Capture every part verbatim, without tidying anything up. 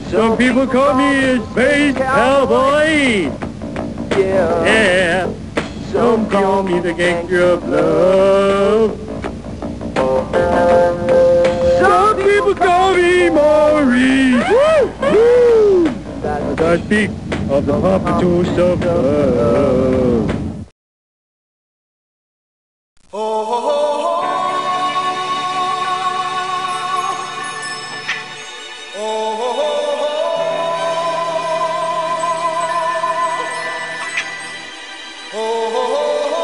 Some people call me a space cowboy. Yeah. Yeah. Some call me the gangster of love. Some people call me Maurice. Woo! Woo! As I speak of the pompadours of love. Oh, oh, oh, oh, oh, oh, oh,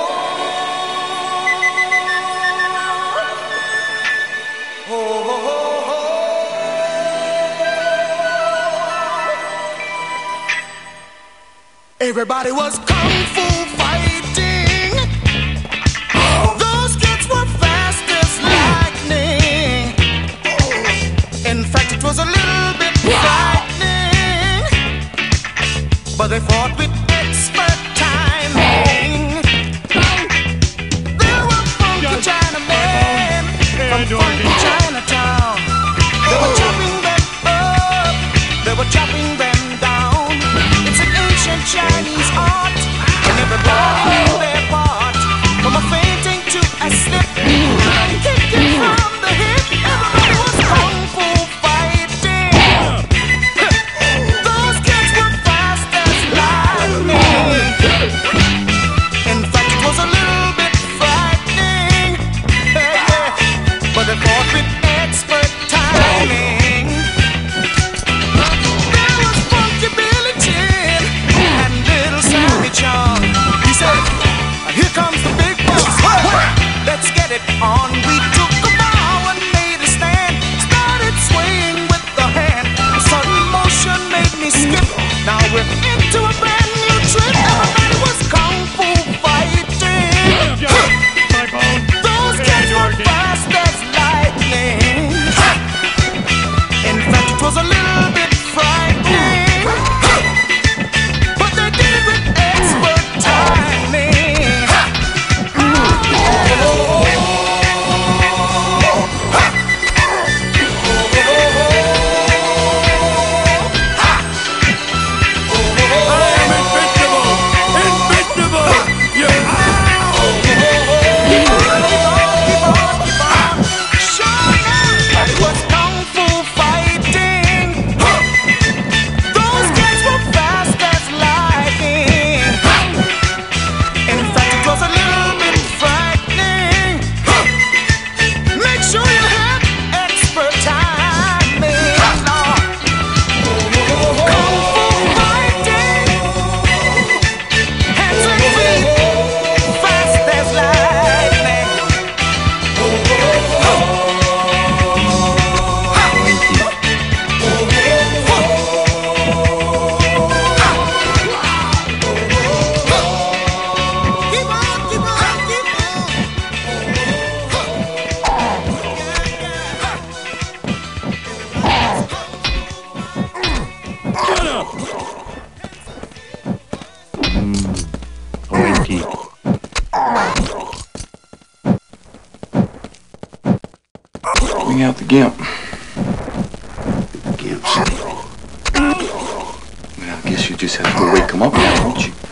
everybody was kung fu fighting. Those kids were fast as lightning. In fact, it was a little bit frightening, but they fought with expert timing. There were funky Chinamen from funky Chinatown. They were chopping them up, they were chopping them down. It's an ancient Chinese art, and everybody knew their part. From a fainting to a slip, and kicking from the hip, everybody was kung fu fighting. Those kids were fast as lightning. In fact, it was a little bit frightening, yeah, yeah. But they fought with expert timing. There was Funky Billy Chin and Little Sammy Chung. He said, "Here comes the big boss. Let's get it on." We took a bow and made a stand. Started swaying with the hand. A sudden motion made me skip. Now we're into a brand new trip. Everybody was kung fu fighting. Those kids were fast as lightning. In fact, it was a little bit frightening, but they did it with expert timing. It was kung fu fighting. Those kids were fast as lightning. In fact, it was a little bit frightening. Make sure you have expert timing. Kung fu fighting. Hands and feet, fast as lightning. Keep on, keep on, keep Winky. Bring out the gimp. Gimp. Well, I guess you just have to wake him up now, won't you?